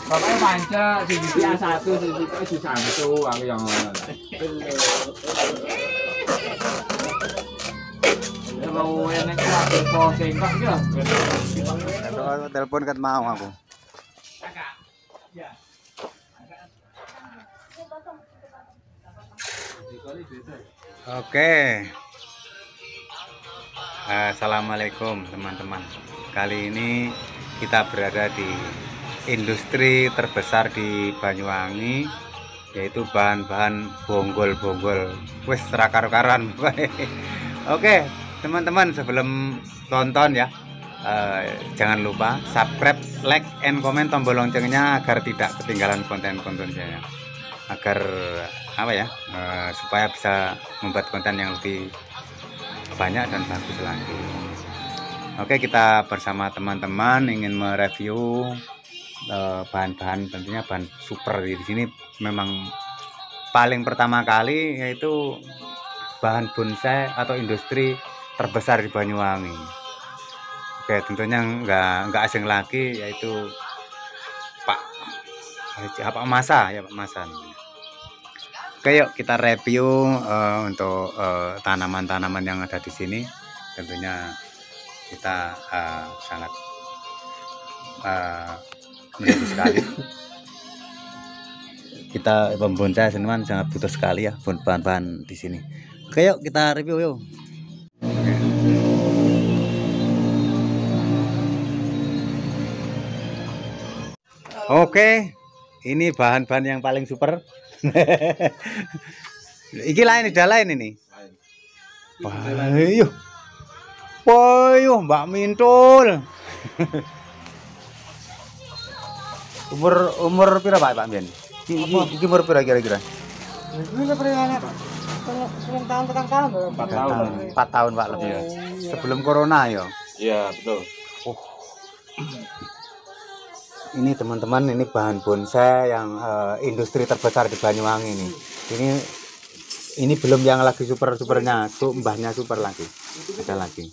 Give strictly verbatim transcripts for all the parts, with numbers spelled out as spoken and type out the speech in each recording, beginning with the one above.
Pokoknya panca sisi A satu sisi itu satu aku yang ngono. Kalau enek aku posting kok ya. Telepon kan mau aku. Oke. Assalamualaikum teman-teman. Kali ini kita berada di industri terbesar di Banyuwangi, yaitu bahan-bahan bonggol-bonggol. Wes rakar-karan. Oke, teman-teman, sebelum tonton ya, eh, jangan lupa subscribe, like, and comment tombol loncengnya agar tidak ketinggalan konten-konten saya. Agar apa ya? Eh, supaya bisa membuat konten yang lebih banyak dan bagus lagi. Oke, kita bersama teman-teman ingin mereview bahan-bahan, tentunya bahan super di sini. Memang paling pertama kali yaitu bahan bonsai atau industri terbesar di Banyuwangi. Oke, tentunya nggak nggak asing lagi, yaitu Pak Pak Masa ya Pak Masa. Oke, yuk kita review uh, untuk tanaman-tanaman uh, yang ada di sini. Tentunya kita uh, sangat uh, menunggu sekali. Kita pembonsai seniman sangat butuh sekali ya bahan-bahan di sini. Oke, yuk kita review yuk. Oke, ini bahan-bahan yang paling super. Iki lain, udah lain ini. Ayo, ayo Mbak Mintul. umur umur pira Pak Pak Mian? Iki umur pira kira-kira? Ini pernah Pak. Sebelum tahun petang tahun empat tahun. empat tahun Pak lebih. Ya. Sebelum corona ya. Iya, betul. Oh. Ini teman-teman, ini bahan bonsai yang uh, industri terbesar di Banyuwangi ini. Ini ini belum yang lagi super-supernya, tuh mbahnya super lagi. Ada lagi.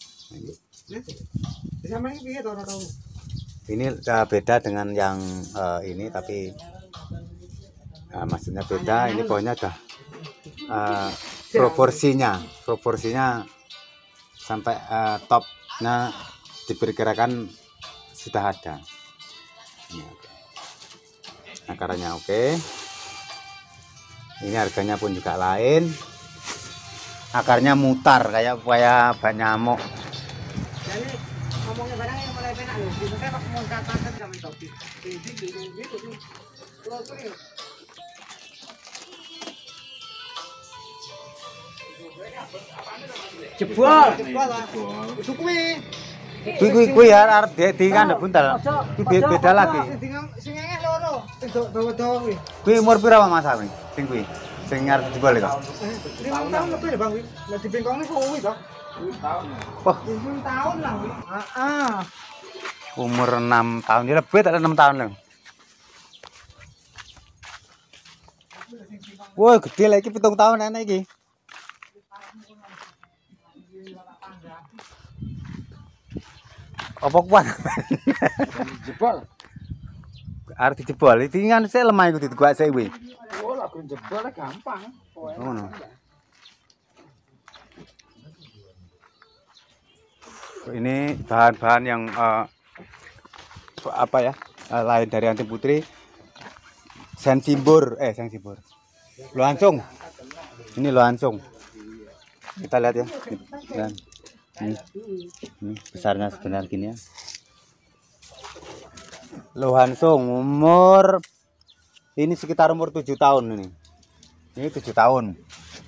Ini uh, beda dengan yang uh, ini, tapi uh, maksudnya beda. Ini pokoknya ada uh, proporsinya, proporsinya sampai uh, topnya diperkirakan sudah ada. Ini oke. Akarnya oke. Ini harganya pun juga lain. Akarnya mutar kayak kayak bak nyamuk. Jadi ngomongnya barang yang mulai penak loh. Dipakai pakai mau katakan sama topi. Ini gitu tuh. Jebol, jebol lah. Itu kuwi. Kuwi kuwi kuwi arep di kandhek buntal. Kuwi beda lagi. Sing ngek loro, sing dawa-dawa kuwi. Kuwi umur pira Mas Mas? Sing kuwi. Sing arep jebol itu. lima tahun lebih lho Bang kuwi. Lah dibengkongnya kuwi to. Tahun. Wah, lima tahun lah kuwi. Heeh. umur enam tahun ya, lebih tak enam tahun lho. Wah, gede lagi pitung tahun enak iki. Apa kuat? Jebol. Arep dijebol. Iki kan sik lemah iku digua sik kuwi. Oh, lagu jebol gampang. Ngono. Ini bahan-bahan yang uh, apa ya? Uh, lain dari Anti Putri. Sensibur, eh sensibur. Langsung. Ini langsung. Kita lihat ya. Dan ini, ini besarnya sebenarnya gini ya. Lohansung umur ini sekitar umur tujuh tahun ini. Ini tujuh tahun.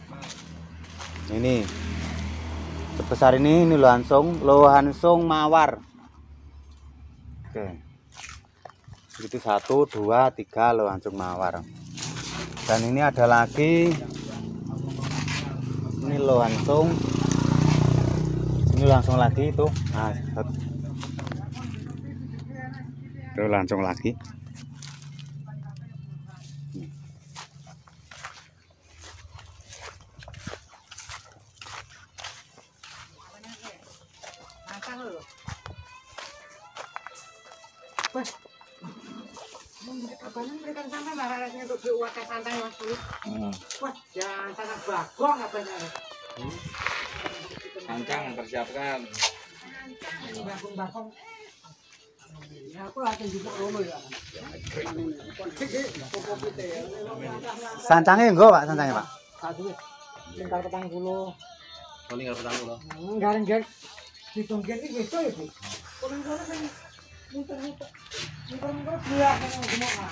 Ini sebesar ini ini Lohansung, Lohansung mawar. Oke. Itu satu, dua, tiga Lohansung mawar. Dan ini ada lagi. Ini Lohansung. Ini langsung lagi itu. Nah, itu langsung lagi. Kapan berikan sampai maharasnya untuk diuatkan santai waktu. Wah, jangan sangat bagong apa ya? Sancang persiapkan. Bagong-bagong. Ya aku akan juga rono ya. Sancangnya enggak, Pak, sancangnya, Pak. Satu. Lingkar petang puluh. Oh, lingkar petang puluh. Enggak enggak. Hitung gen iki wis ya, Bu. Kono-kono sing muter-muter. Muter-muter buah kono semua.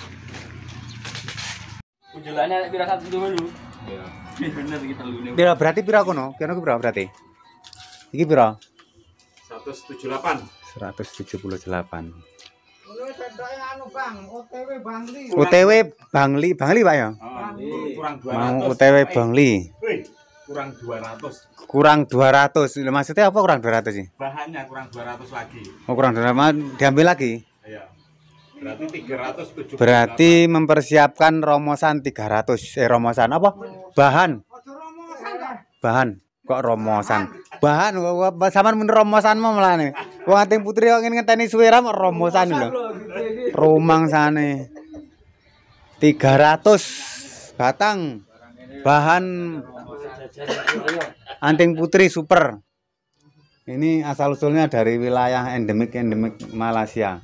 Ujulannya pira satu dulu. Iya. Bener kita lune. Pira berarti pira kono? Kene pira berarti? Iki pira? seratus tujuh puluh delapan. seratus tujuh puluh delapan. Ngono cedoke anu Bang, O T W Bangli. O T W Bangli, Bangli Pak ya? Kurang dua ratus. Mau O T W Bangli. Kurang dua ratus. Kurang dua ratus. Maksudnya apa kurang dua ratus sih? Bahannya kurang dua ratus lagi. Oh, kurang dua ratus diambil lagi. Iya. Berarti tiga ratus tujuh puluh. Berarti mempersiapkan romosan tiga ratus. Eh romosan apa? Bahan. Ojo romosan ta. Bahan. Kok romosan? Bahan kok sampean men romosan mau melane. Wong Ating Putri kok ngenteni suwera mau romosan lho. Rumangsane. tiga ratus batang. Bahan Anting Putri super. Ini asal usulnya dari wilayah endemik-endemik Malaysia.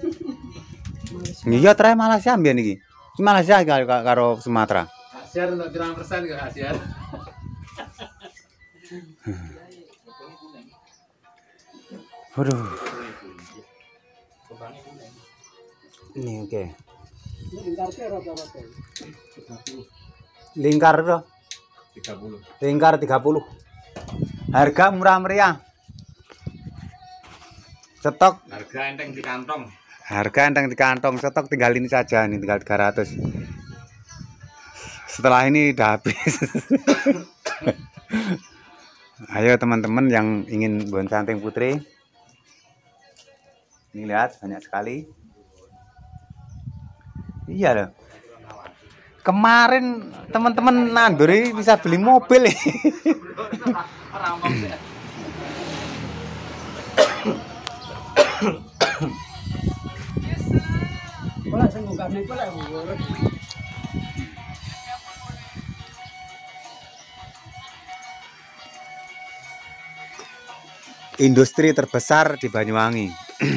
Iya trae Malaysia mbiyen iki. Malaysia karo, karo Sumatera. Share untuk pirang persen ke Asia. Waduh. Ini oke. Okay. Lingkar piro berapa? Lingkar bro. tiga puluh. Lingkar tiga puluh. Harga murah meriah. Stok. Harga enteng di kantong. Harga enteng di kantong. Stok tinggal ini saja nih, tinggal tiga ratus. Setelah ini udah habis. Ayo teman-teman yang ingin bonsai Anting Putri. Ini lihat banyak sekali. Iya loh. Kemarin teman-teman nanduri bisa beli mobil. Industri terbesar di Banyuwangi.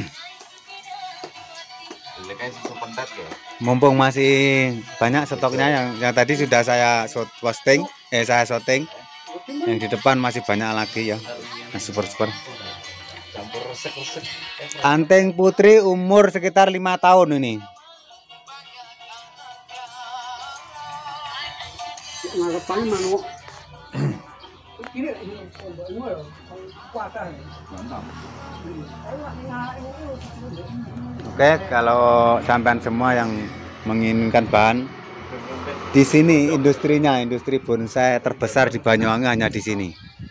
Mumpung masih banyak stoknya yang yang tadi sudah saya posting, eh saya shooting. Yang di depan masih banyak lagi ya. Nah, super super. Anting Putri umur sekitar lima tahun ini. Ngarepan manuk. Oke, kalau sampean semua yang menginginkan bahan di sini industrinya, industri bonsai terbesar di Banyuwangi hanya di sini.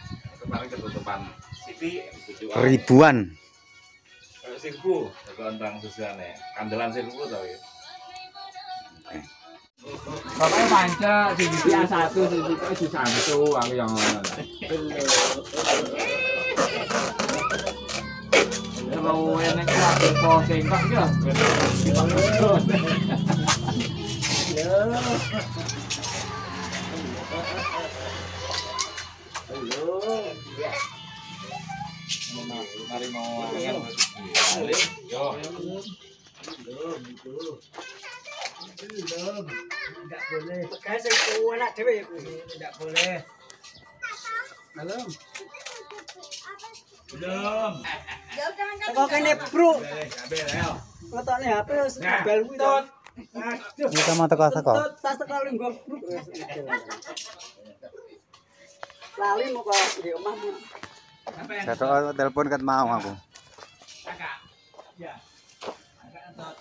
Ribuan. Sirku, tentang susuannya. Kandelan sirku tau ya. Pokoknya panca, sisi A satu, sisi itu si satu, aku yang mana? Ya mau enak aku posting kok ya. Mari mau angin. Yo. Belum, enggak boleh. Kayak saya tua nak cewek, enggak boleh. Belum. Belum. Kok kene bro? Ngotone H P wis bel kuwi to. Aduh. Kita mau teko-teko. Tas teko linggo bro. Lali mau kok di omah. Saya telepon kan mau aku. Kakak. Ya. Kakak entot.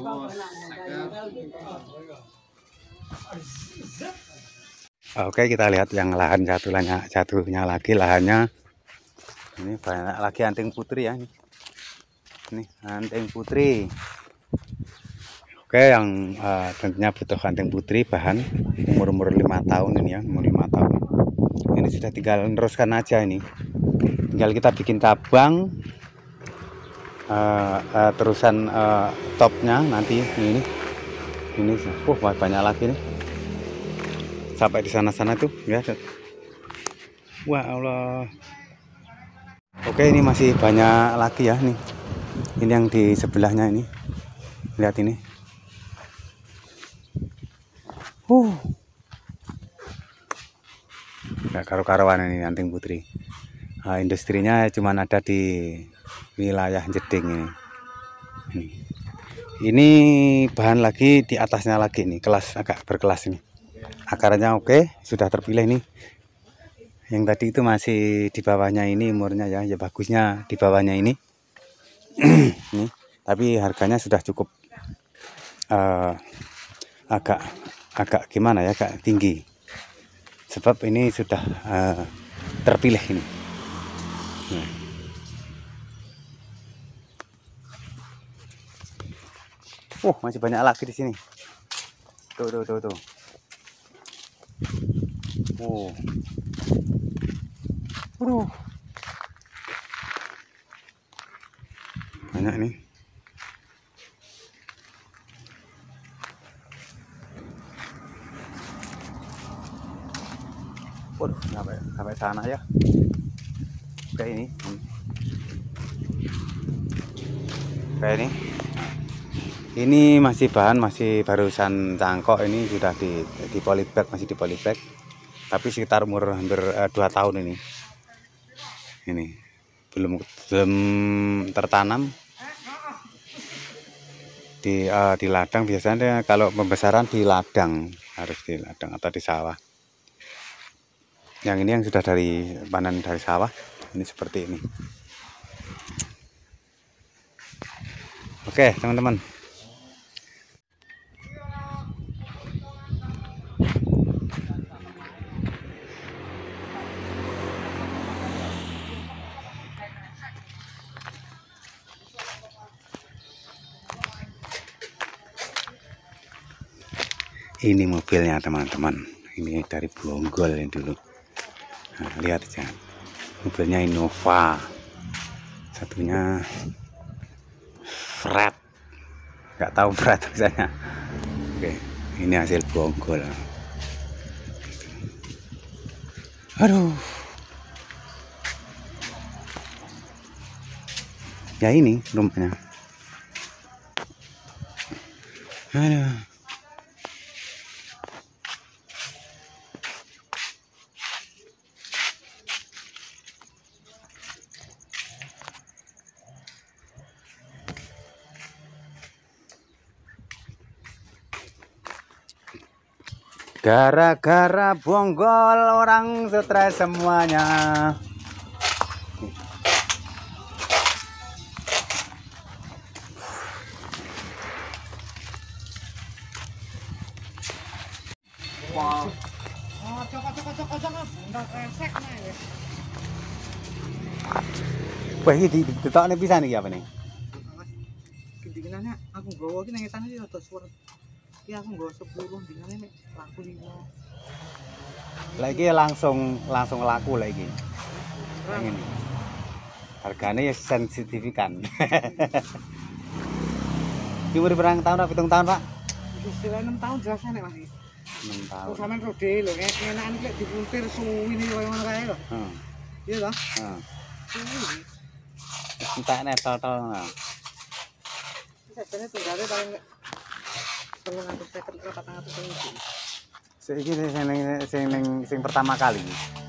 Oke, kita lihat yang lahan satunya, satunya lagi lahannya. Ini banyak lagi anting putri ya. Ini, ini anting putri. Oke, yang uh, tentunya butuh anting putri bahan umur-umur lima tahun ini ya, umur lima tahun. Ini sudah tinggal meneruskan aja ini. Tinggal kita bikin cabang uh, uh, terusan uh, topnya nanti ini. Ini uh, banyak lagi nih. Sampai di sana-sana tuh ya. Wah Allah. Oke, ini masih banyak lagi ya nih. Ini yang di sebelahnya ini. Lihat ini. Uh. Nggak karu-karuan ini anting putri. Nah, industrinya cuma ada di wilayah Jeding ini. Ini. Ini bahan lagi di atasnya lagi nih, kelas agak berkelas ini. Akarnya oke, sudah terpilih nih. Yang tadi itu masih di bawahnya ini umurnya ya, ya bagusnya di bawahnya ini. Nih, tapi harganya sudah cukup uh, agak agak gimana ya, agak tinggi. Sebab ini sudah uh, terpilih ini. Nah. Oh, masih banyak lagi di sini. Tuh, tuh, tuh, tuh. Oh. Aduh. Banyak nih. Waduh, sampai sampai sana ya. Kayak ini. Kayak ini. Ini masih bahan, masih barusan cangkok, ini sudah di di polybag, masih di polybag. Tapi sekitar umur hampir uh, dua tahun ini. Ini belum belum tertanam. Di uh, di ladang biasanya kalau pembesaran di ladang, harus di ladang atau di sawah. Yang ini yang sudah dari panen dari sawah, ini seperti ini. Oke, teman-teman. Ini mobilnya teman-teman, ini dari Bonggol ini dulu. Nah, lihat aja, mobilnya Innova, satunya Fred, nggak tahu Fred misalnya. Oke, ini hasil Bonggol. Aduh, ya ini rumahnya. Aduh. Gara-gara Bonggol orang stres semuanya. Wow. Oh, cokok cokok cokok cokok, udah resek nih ya. Wah, ini ditokne pisan iki apa nih? Gendingannya aku nggawa iki nang etane iki rada suwet. Iki aku nggawa sepuluh dingane nek laku lima. Lah iki langsung langsung laku lah iki. Yang ini. Harganya ya sensitifikan. Iki umur berang tahun apa pitung tahun, Pak? Istilah enam tahun jelasnya nek Mas. enam tahun. Terus sampean rode lho, enak-enakan iki dipuntir suwi iki koyo ngono kae lho. Heeh. Iya toh? Heeh. Suwi. Entek netol-tol. Sajane tunggale paling telung atus seket ke patang atus ribu. Saiki sing ning sing ning sing pertama kali.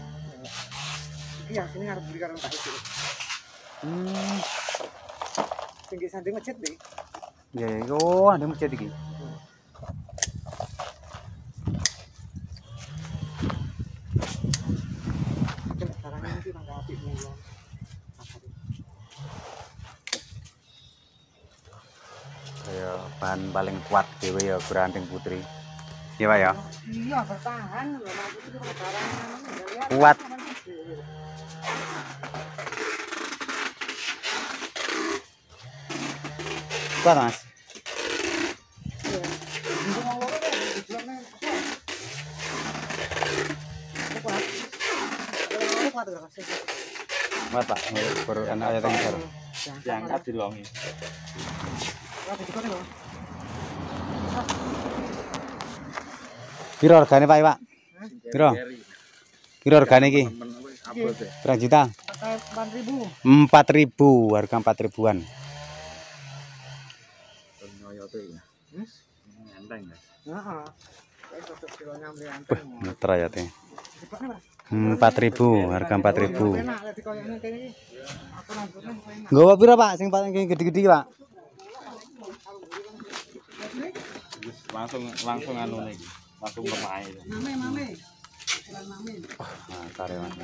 Iki asline arep beli karo tak iki. Hmm. Sing ki sanding masjid iki. Ya, oh, ada masjid iki. Sekarang ini tangga api mulon. Kayak bahan paling kuat dewe ya Beranting Putri. Iya Pak ya. Iya bertahan lho Mas itu barang Kuat. Kuat Mas. Kuat Pak, baru enak aja tengger. Diangkat dilongi. Piro regane Pak, Pak? Piro? Piro regane iki? Berapa juta? empat ribu. empat ribu, harga empat ribuan. Wah, muter ya teh. empat ribu, harga empat ribu. Nggawa piro Pak sing paling gede-gede Pak? Langsung langsung anu nih. Langsung lemah itu. Mame mame. Mame. Nah, tarik Mas.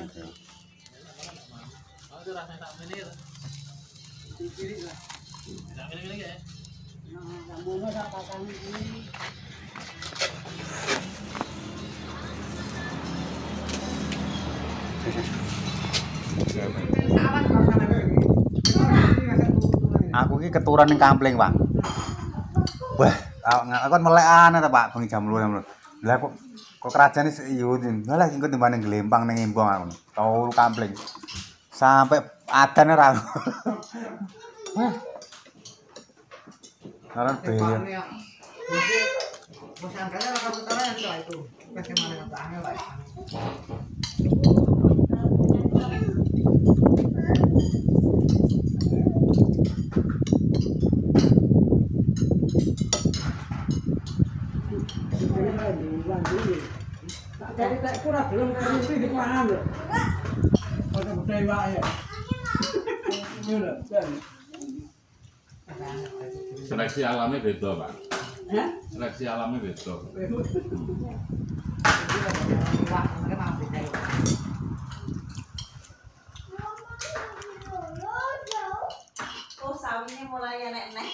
Aku iki keturunan ning Kampling, Pak. Wah, aku kan melekan ta, Pak, bengi jam loro. Lah kok kok kerajaan iki yo lah engko timbane glempang ning Embong aku. Tau Kampling. Sampai adan ora. Wah. Karena biaya. Bos angkanya lah kamu tahu ya itu. Bagaimana kata angel lah. Jadi tak kurang belum kali di mana lho. Ada budaya Pak ya. Ini lho, Seleksi alamnya beda, Pak. Hah? Seleksi alamnya beda. Oh, sawinya mulai enek-enek.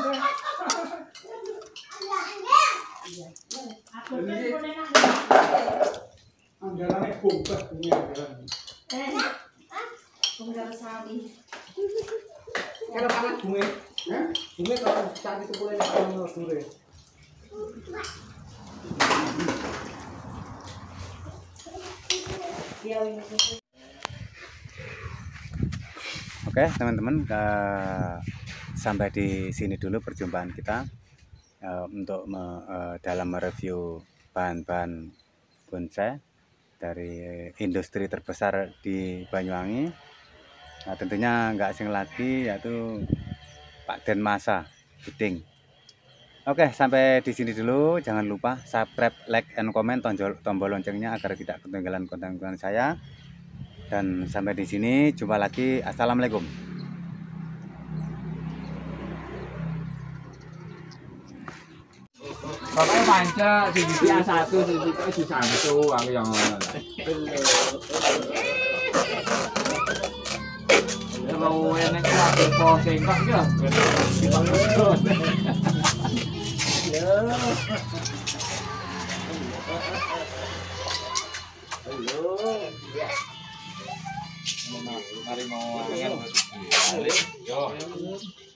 Anggarannya bongkar punya anggaran. Eh, tunggal sawi. Kalau panas bunga, bunga kalau saat itu boleh kalau sore. Oke, teman-teman, uh, sampai di sini dulu perjumpaan kita uh, untuk me, uh, dalam mereview bahan-bahan bonsai dari industri terbesar di Banyuwangi. Nah, tentunya nggak asing lagi yaitu Pak Denmasa Biding. Oke, sampai di sini dulu. Jangan lupa subscribe, like, and comment, tombol, tombol loncengnya agar tidak ketinggalan konten-konten saya. Dan sampai di sini, jumpa lagi. Assalamualaikum. Pokoknya panca sisi A satu, sisi itu satu, aku yang mana? Kalau enak lagi posting kok ya, kita terus. Halo. Mari mau. Yo.